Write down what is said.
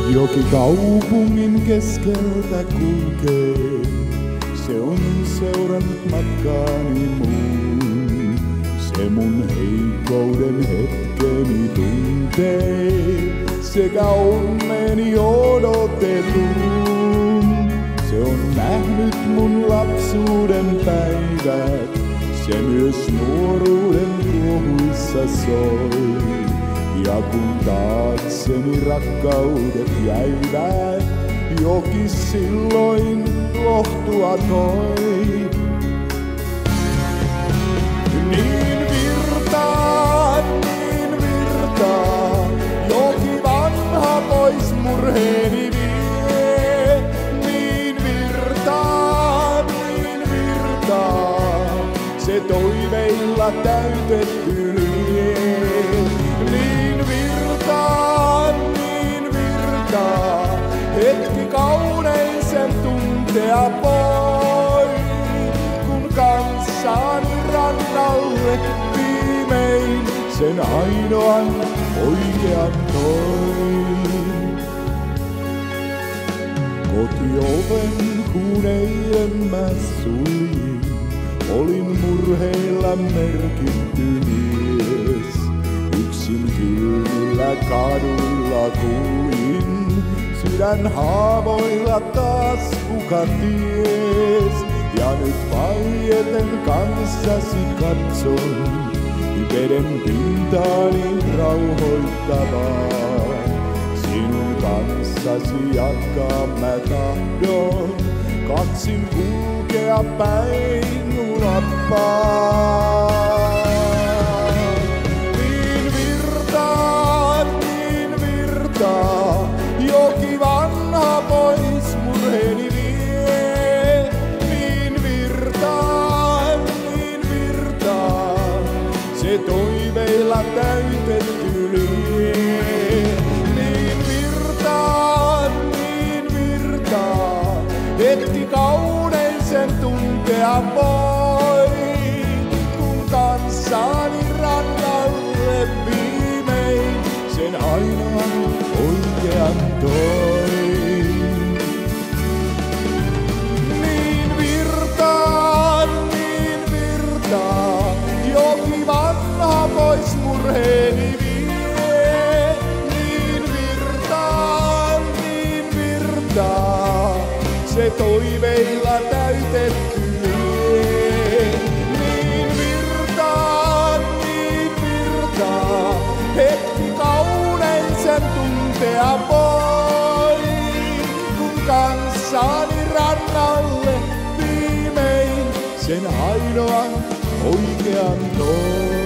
Joki kaupungin keskeltä kulkee, se on seurannut matkaani muun. Se mun heikkouden hetkeni tuntee, sekä onneni odotetun. Se on nähnyt mun lapsuuden päivät, se myös nuoruuden tuohuissa soi. Ja kun taakseni rakkaudet jäivät, Joki silloin lohtua toi. Niin virtaa, Joki vanha pois murheeni vie. Niin virtaa, se toiveilla täytetty lie. Hetki kaunein sen tuntea voi, kun kanssani rannalle viimein sen ainoan oikean toi. Kotioven kun eilen mä suljin, olin murheilla merkitty mies. Yksin kylmillä kaduilla kuljin, sydän haavoilla taas kuka ties. Ja nyt vaieten kanssasi katson, veden pintaani rauhoittavaa. Sinun kanssasi jatkaa mä tahdon, kaksin kulkea päin unappaa. Joki vanha pois murheeni vie. Niin virtaa, se toiveilla täytetty lie. Niin virtaa, hetki kaunein sen tuntea voi, kun kanssani rannalle viimein sen ainoan oikean toi. Niin virtaa, Joki vanha pois murheeni vie. Niin virtaa, se toiveilla täytetty lie. Niin virtaa, hetki kaunein sen tuntea voi, kun kanssani rannalle viimein sen ainoan oikean toi.